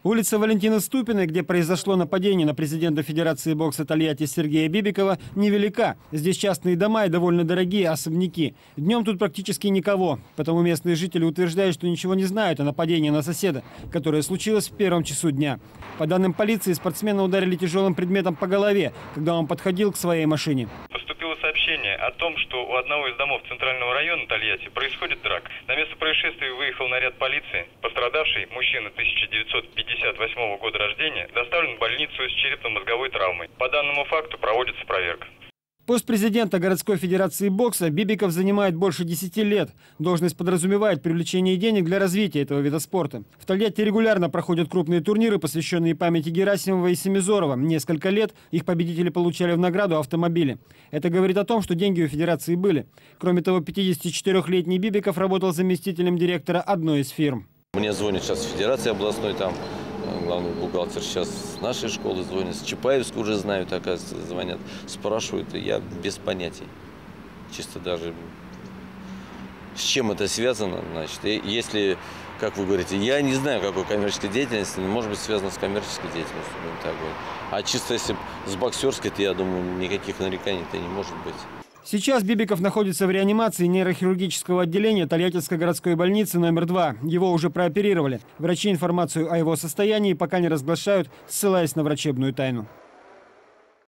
Улица Валентины Ступиной, где произошло нападение на президента Федерации бокса Тольятти Сергея Бибикова, невелика. Здесь частные дома и довольно дорогие особняки. Днем тут практически никого. Потому местные жители утверждают, что ничего не знают о нападении на соседа, которое случилось в первом часу дня. По данным полиции, спортсмена ударили тяжелым предметом по голове, когда он подходил к своей машине. Поступило сообщение о том, что у одного из домов центрального района Тольятти происходит драка. На место происшествия выехал наряд полиции. Пострадавший, мужчина 1958 года рождения, доставлен в больницу с черепно-мозговой травмой. По данному факту проводится проверка. Пост президента городской федерации бокса Бибиков занимает больше 10 лет. Должность подразумевает привлечение денег для развития этого вида спорта. В Тольятти регулярно проходят крупные турниры, посвященные памяти Герасимова и Семизорова. Несколько лет их победители получали в награду автомобили. Это говорит о том, что деньги у федерации были. Кроме того, 54-летний Бибиков работал заместителем директора одной из фирм. Мне звонит сейчас федерация областной, там главный бухгалтер сейчас с нашей школы звонит, с Чапаевской уже знают, оказывается, звонят, спрашивают, и я без понятий. Чисто даже с чем это связано, значит, если, как вы говорите, я не знаю, какой коммерческой деятельности, может быть, связано с коммерческой деятельностью, будем так говорить. А чисто если с боксерской, то я думаю, никаких нареканий-то не может быть. Сейчас Бибиков находится в реанимации нейрохирургического отделения Тольяттинской городской больницы номер 2. Его уже прооперировали. Врачи информацию о его состоянии пока не разглашают, ссылаясь на врачебную тайну.